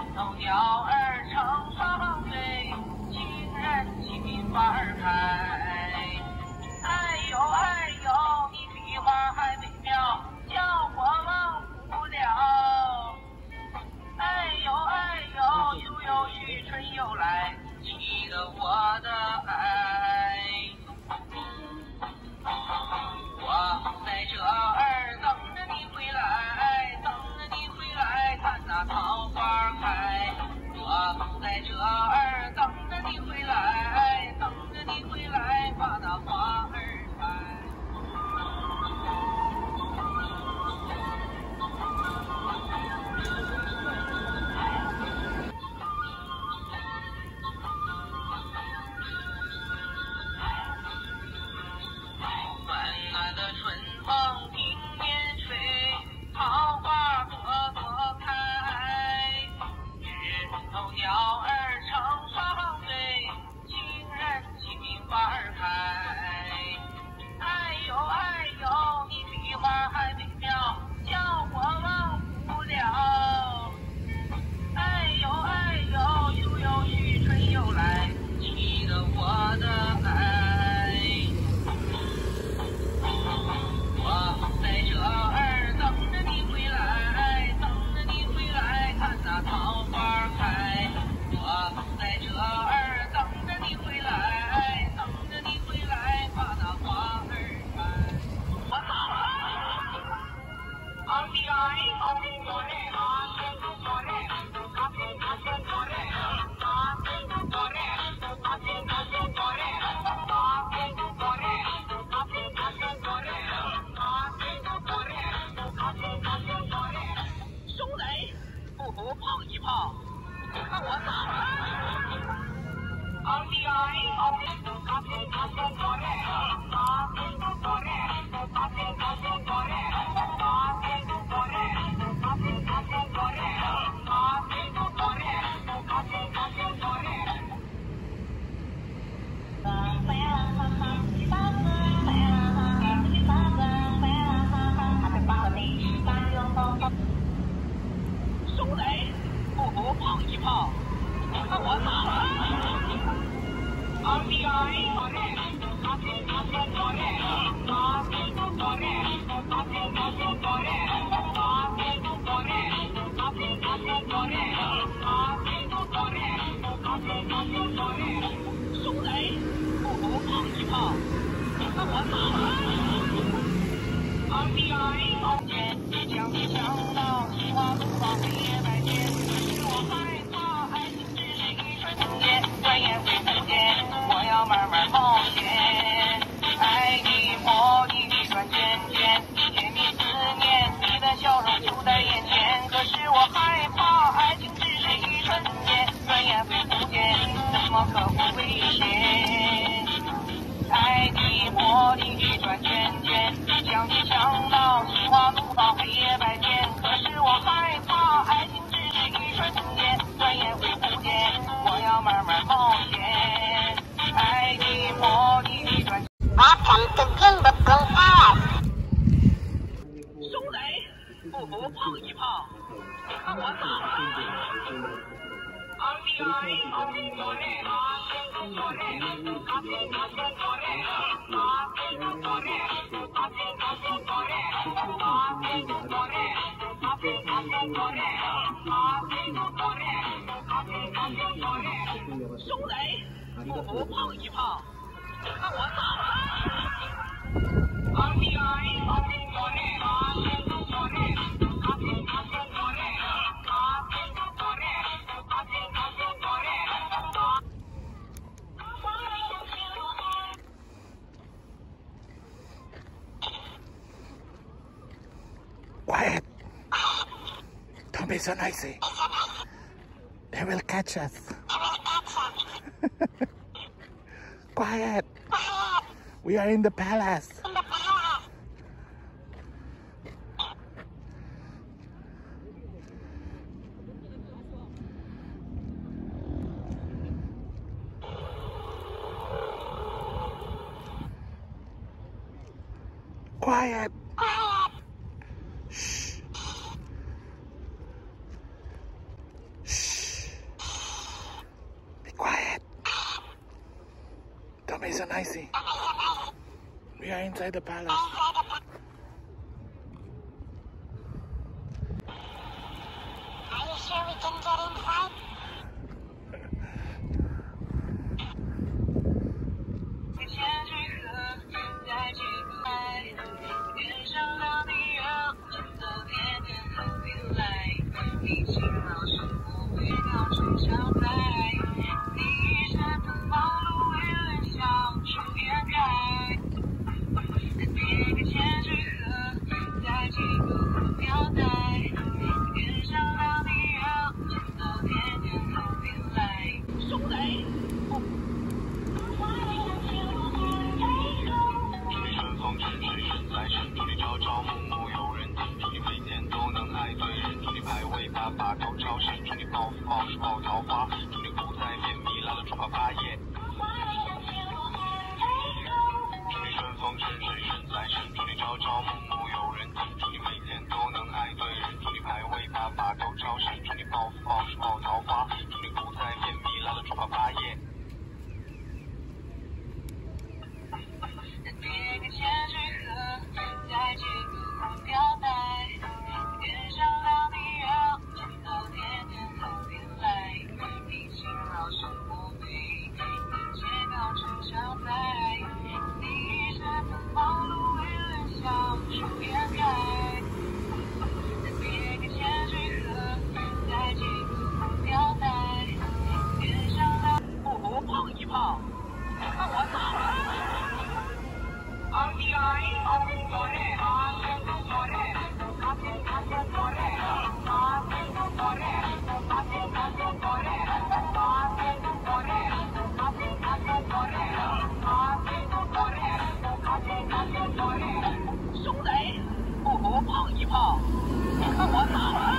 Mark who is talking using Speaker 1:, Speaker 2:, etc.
Speaker 1: 头鸟儿成双对，情人心花儿开。哎呦哎呦，你比花还美妙，叫我忘不了。哎呦哎呦，又有许春又来，记得我的爱。我在这儿等着你回来，等着你回来看那桃花开。我在这儿等着你回来，等着你回来把那花儿开。暖暖的春风迎面吹，桃花朵朵开。枝头鸟儿成双对，情人心花儿开。哎呦哎呦，你比花还美妙，叫我忘不了。哎呦哎呦，又有许春又来，记得我的爱。我在这儿等着你回来，等着你回来看那桃花开。我在这儿等着你回来，等着你回来把那花儿开。我走了。兄弟，不服碰一碰，看我走了。兄弟，不服碰一碰，看我走了。兄弟，不服碰一碰，看我走了。将你想到希望不放黑夜白天，可是我害怕爱情只是一瞬间，转眼会不见。我要慢慢冒险，爱你魔力一转渐渐，甜蜜思念，你的笑容就在眼前。可是我害怕爱情只是一瞬间，转眼会不见，怎么可不危险？爱你魔力一转渐渐，将你想到希望怒放黑夜白天。可是我害怕爱情只是一瞬间，转眼会不见。我要慢慢冒险，爱你魔力一转。
Speaker 2: Welcome to Kimberly Palace。
Speaker 1: 兄弟，不服碰一碰，看我走了。兄弟，不服碰一碰，看我走了。
Speaker 3: Quiet! Don't be so noisy. They will catch us. Quiet! We are in the palace. Quiet! Shh! Shh! so nicey. We are inside the palace.
Speaker 2: Are you sure we can get inside?
Speaker 1: 胖一胖，你看我咋了？